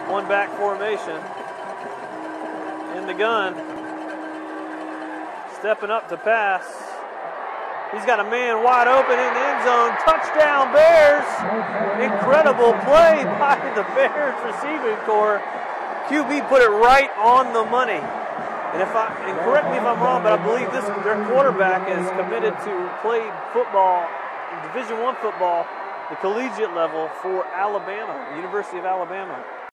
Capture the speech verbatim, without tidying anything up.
One back formation. In the gun. Stepping up to pass. He's got a man wide open in the end zone. Touchdown Bears. Incredible play by the Bears receiving corps. Q B put it right on the money. And if I and correct me if I'm wrong, but I believe this their quarterback is committed to play football, Division One football, the collegiate level for Alabama, University of Alabama.